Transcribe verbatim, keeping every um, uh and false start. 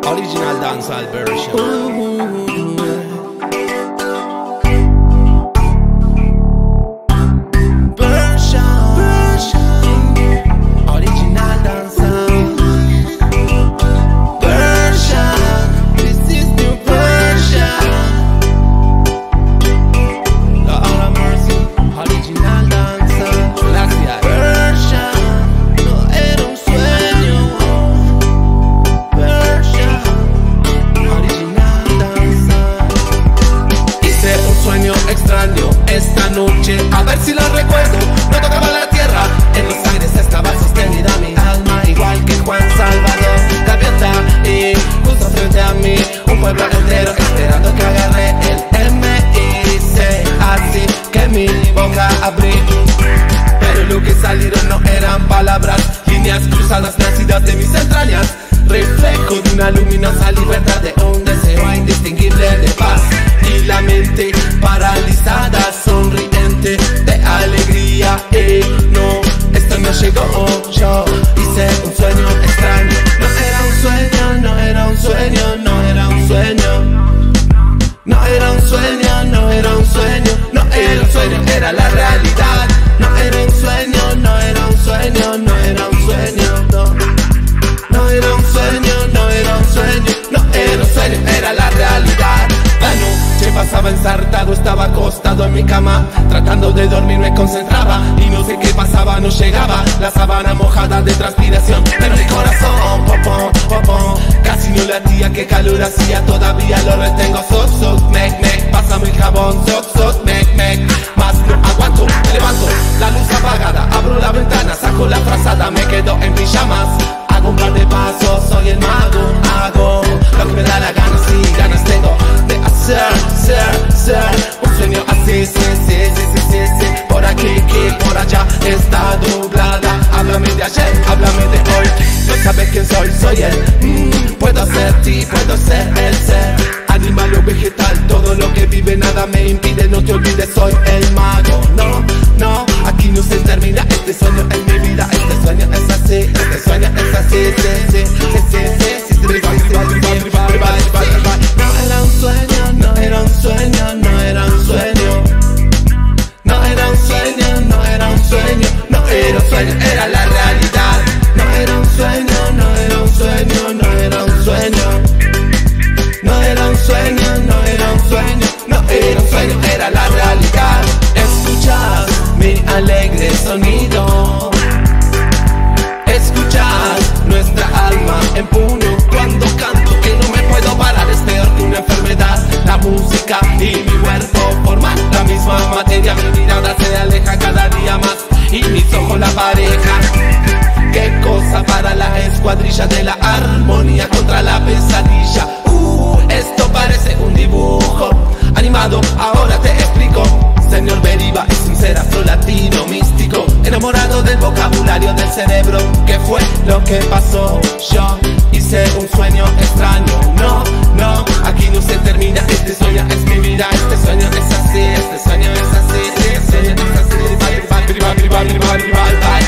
Original dancehall version. Ooh. Esta noche, a ver si lo recuerdo, no tocaba la tierra, en los aires estaba sostenida mi alma, igual que Juan Salvador Gaviota, y justo frente a mí, un pueblo entero esperando que agarre el M I C, así que mi boca abrí, pero lo que salieron no eran palabras, líneas cruzadas nacidas de mis entrañas, reflejo de una luminosa libertad, de un deseo indistinguible de paz, y la mente paralizada, sonriente de alegría. Y no, esto no llegó, yo hice un sueño extraño. No era un sueño, no era un sueño, no era un sueño. No era un sueño, no era un sueño, no era un sueño, era la realidad. No era un sueño, no era un sueño, no era un sueño, no. No era un sueño, no era un sueño, no era un sueño, era la realidad. La noche pasaba ensartado, estaba acostado en mi cama, tratando de dormir me concentraba, y no sé qué pasaba, no llegaba la sábana mojada de transpiración, pero mi corazón, popón, popón, casi no latía, qué calor hacía, todavía lo retengo, soc, soc, mec, mec, pásame el jabón, soc, soc, mec, mec, más no aguanto, me levanto, la luz apagada, abro la ventana, saco la frazada, me quedo en pijamas, hago un par de pasos, soy el mago, hago lo que me da la gana, si ganas tengo de hacer, ser, ser un sueño así, sí, sí, sí, sí, sí, sí. Por aquí, aquí, por allá está nublada. Háblame de ayer, háblame de hoy. No sabes quién soy, soy él. mm, Puedo ser ti, puedo ser el ser, animal o vegetal, todo lo que vive nada me impide. No te olvides, soy el mago. No, no, aquí no se termina. Este sueño es mi vida, este sueño es así, este sueño es así, sí, sí, sí, sí, sí, sí. No era un sueño, no era un sueño, no era un sueño. No era un sueño, no era un sueño, no era un sueño, era la realidad. No era un sueño, no era un sueño, no era un sueño. No era un sueño, no era un sueño, no era un sueño, era la realidad. Escuchas mi alegre sonido, escuchas nuestra alma en puño cuando canto, que no me puedo parar, es peor que una enfermedad. La música y mi cuerpo forman la misma materia, mi mirada se aleja cada día más y mis ojos la pareja. Qué cosa para la escuadrilla de la armonía contra la pesadilla. Uh, esto parece un dibujo animado, ahora te explico. Señor Beriba es un ser afro-latino místico, enamorado del vocabulario del cerebro. ¿Qué fue lo que pasó? Yo hice un sueño extraño. No, no, aquí no se termina. Este sueño es mi vida, este sueño es así, este sueño es así, este sueño es así. Bye, bye, bye, bye, bye, bye, bye.